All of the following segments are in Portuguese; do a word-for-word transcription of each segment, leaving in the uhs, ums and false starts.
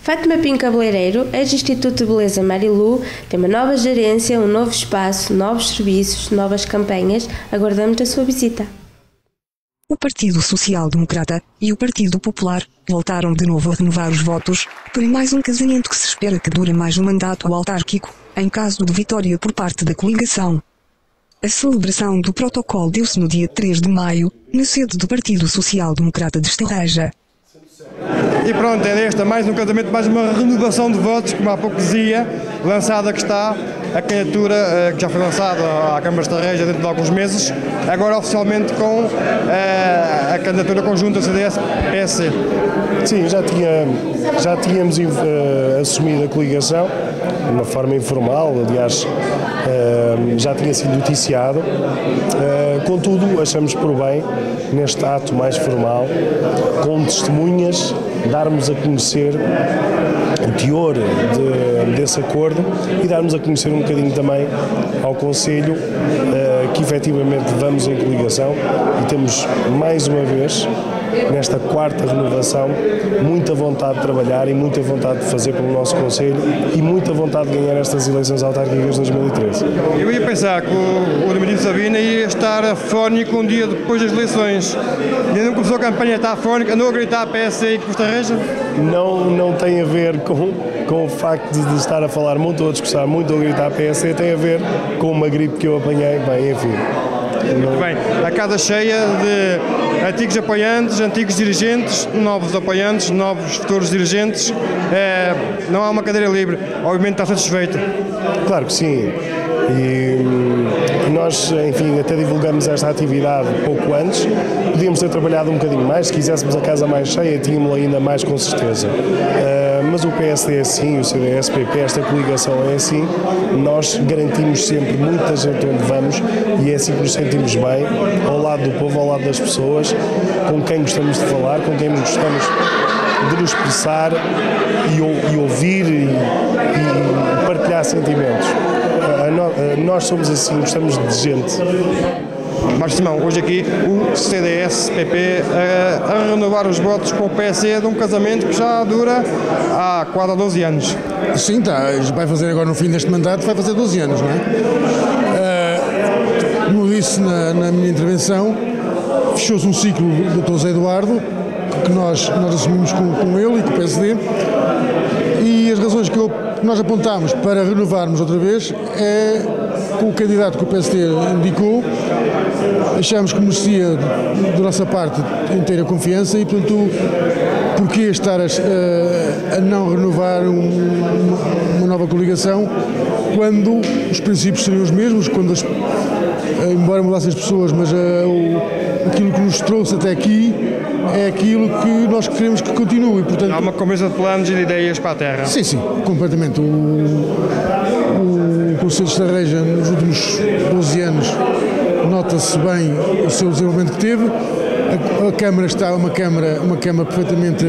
Fátima Pinho Cabeleireiro, ex-Instituto de Beleza Marilu, tem uma nova gerência, um novo espaço, novos serviços, novas campanhas. Aguardamos a sua visita. O Partido Social Democrata e o Partido Popular voltaram de novo a renovar os votos para mais um casamento que se espera que dure mais um mandato autárquico, em caso de vitória por parte da coligação. A celebração do protocolo deu-se no dia três de maio, na sede do Partido Social Democrata de Estarreja. E pronto, é esta mais um casamento, mais uma renovação de votos, como há pouco dizia, lançada que está, a candidatura que já foi lançada à Câmara de Estarreja dentro de alguns meses, agora oficialmente com a candidatura conjunta C D S P S C. Sim, já, tinha, já tínhamos uh, assumido a coligação, de uma forma informal, aliás, uh, já tinha sido noticiado. Uh, contudo, achamos por bem, neste ato mais formal, com testemunhas, darmos a conhecer o teor de, desse acordo e darmos a conhecer um bocadinho também ao Conselho uh, que efetivamente vamos em coligação e temos mais uma vez, nesta quarta renovação, muita vontade de trabalhar e muita vontade de fazer pelo nosso Conselho e muita vontade de ganhar estas eleições autárquicas de dois mil e treze. Eu ia pensar que o, o Domingos Sabina ia estar afónico um dia depois das eleições. Ainda não começou a campanha, está afónico, andou a gritar P S C e Estarreja? Não, não tem a ver com, com o facto de, de estar a falar muito ou a discursar muito ou a gritar P S C, tem a ver com uma gripe que eu apanhei, bem, enfim. Muito bem, a casa cheia de antigos apoiantes, antigos dirigentes, novos apoiantes, novos futuros dirigentes, é, não há uma cadeira livre, obviamente está satisfeito. Claro que sim, e nós, enfim, até divulgamos esta atividade pouco antes, podíamos ter trabalhado um bocadinho mais, se quiséssemos a casa mais cheia, tínhamos ainda mais com certeza. Uh, mas o P S D é assim, o C D S P P, esta coligação é assim, nós garantimos sempre muita gente onde vamos e é assim que nos sentimos bem, ao lado do povo, ao lado das pessoas, com quem gostamos de falar, com quem gostamos de nos expressar e, e ouvir e, e partilhar sentimentos. Uh, nós somos assim, gostamos de gente. Marcos Simão, hoje aqui o C D S P P a, a renovar os votos com o P S C de um casamento que já dura há quase doze anos. Sim, tá, vai fazer agora no fim deste mandato, vai fazer doze anos, não é? Uh, como disse na, na minha intervenção, fechou-se um ciclo do doutor Zé Eduardo, que nós, nós assumimos com, com ele e com o P S D, e as razões que eu, nós apontámos para renovarmos outra vez é com o candidato que o P S D indicou, achamos que merecia da nossa parte inteira confiança e, portanto, porquê estar a, a não renovar um, uma nova coligação quando os princípios seriam os mesmos, quando as, embora mudassem as pessoas, mas a, o, aquilo que nos trouxe até aqui é aquilo que nós queremos que continue. E, portanto, há uma conversa de planos e de ideias para a terra. Sim, sim, completamente. O, o Conselho de Estarreja, nos últimos doze anos, nota-se bem o seu desenvolvimento que teve. A, a Câmara está uma Câmara, uma Câmara perfeitamente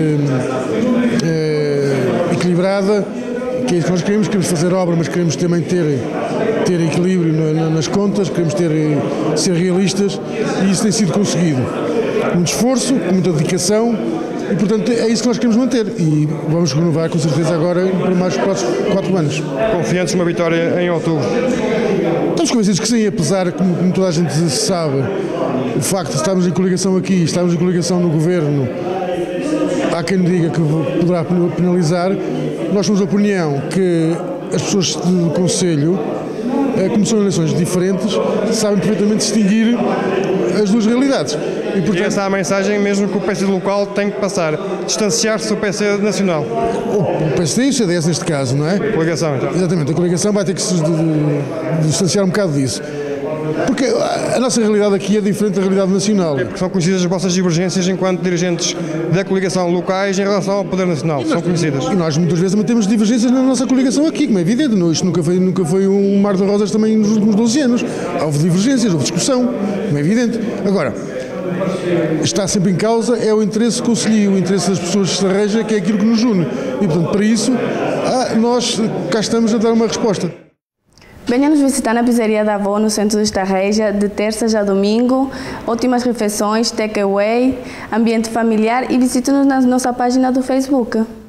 eh, equilibrada, que é isso que nós queremos. Queremos fazer obra, mas queremos também ter, ter equilíbrio na, na, nas contas, queremos ter, ser realistas, e isso tem sido conseguido. Muito esforço, muita dedicação, e portanto é isso que nós queremos manter e vamos renovar com certeza agora por mais próximos quatro anos. Confiantes numa vitória em outubro? Estamos convencidos que sim, apesar, como, como toda a gente sabe, o facto de estarmos em coligação aqui, estarmos em coligação no governo, há quem diga que poderá penalizar. Nós temos a opinião que as pessoas do Conselho, como são eleições diferentes, sabem perfeitamente distinguir as duas realidades. E, portanto, e essa é a mensagem mesmo que o P S D local tem que passar, distanciar-se do P S D nacional. O P S D e o C D S neste caso, não é? Coligação, então. Exatamente, a coligação vai ter que se distanciar um bocado disso. Porque a nossa realidade aqui é diferente da realidade nacional. É porque são conhecidas as vossas divergências enquanto dirigentes da coligação locais em relação ao poder nacional, nós, são conhecidas. E nós muitas vezes mantemos divergências na nossa coligação aqui, como é evidente, não, isto nunca foi, nunca foi um mar de rosas também nos últimos doze anos. Houve divergências, houve discussão, como é evidente. Agora, está sempre em causa é o interesse conselhio, o interesse das pessoas de Estarreja, que é aquilo que nos une. E, portanto, para isso, nós cá estamos a dar uma resposta. Venha nos visitar na pizzaria da avó no centro de Estarreja, de terça a domingo, ótimas refeições, takeaway, ambiente familiar e visite-nos na nossa página do Facebook.